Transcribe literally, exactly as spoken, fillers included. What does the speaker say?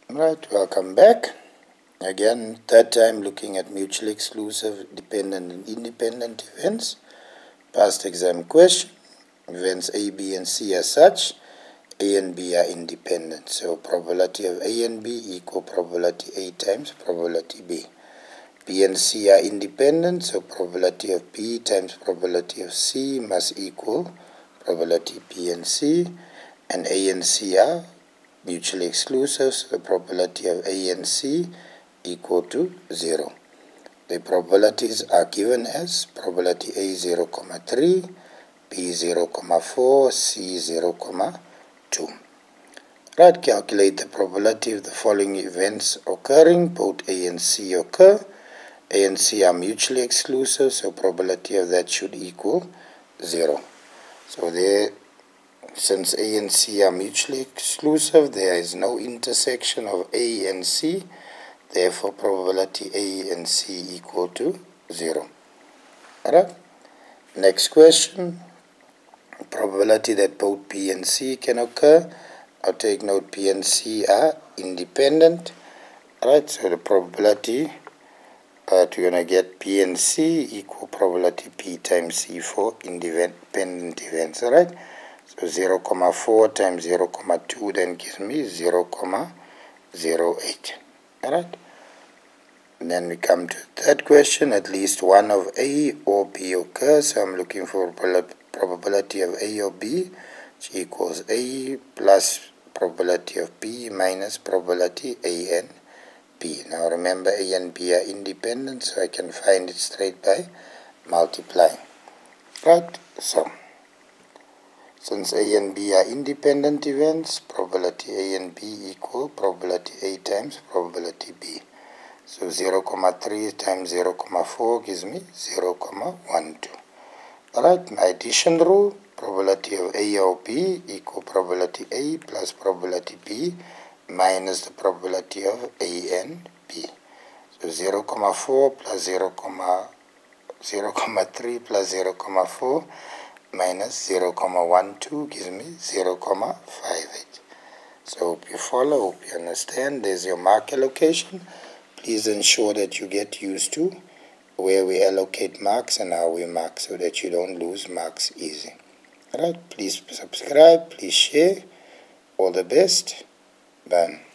Right, welcome back. Again, third time looking at mutually exclusive, dependent and independent events. Past exam question. Events A, B and C are such. A and B are independent. So probability of A and B equal probability A times probability B. B and C are independent, so probability of B times probability of C must equal probability B and C. And A and C are mutually exclusive, so the probability of A and C equal to zero. The probabilities are given as probability A zero comma three, B zero comma four, C zero comma two. Right, calculate the probability of the following events occurring. Both A and C occur. A and C are mutually exclusive, so probability of that should equal zero. So there, since A and C are mutually exclusive, there is no intersection of A and C. Therefore, probability A and C equal to zero. Alright. Next question. Probability that both B and C can occur. I'll take note B and C are independent. Alright, so the probability that we're going to get B and C equal probability P times C for independent events. Alright. So zero comma four times zero comma two then gives me zero comma zero eight. Alright. Then we come to the third question. At least one of A or B occurs. So I'm looking for probability of A or B, which equals A plus probability of B minus probability A and B. Now remember A and B are independent, so I can find it straight by multiplying. Right? So since A and B are independent events, probability A and B equal probability A times probability B. So zero comma three times zero comma four gives me zero comma one two. Alright, my addition rule, probability of A or B equal probability A plus probability B minus the probability of A and B. So zero comma four plus zero comma three plus zero comma four minus zero comma one two gives me zero comma five eight. So hope you follow, hope you understand. There's your mark allocation. Please ensure that you get used to where we allocate marks and how we mark so that you don't lose marks easy. Alright, please subscribe, please share. All the best. Bye.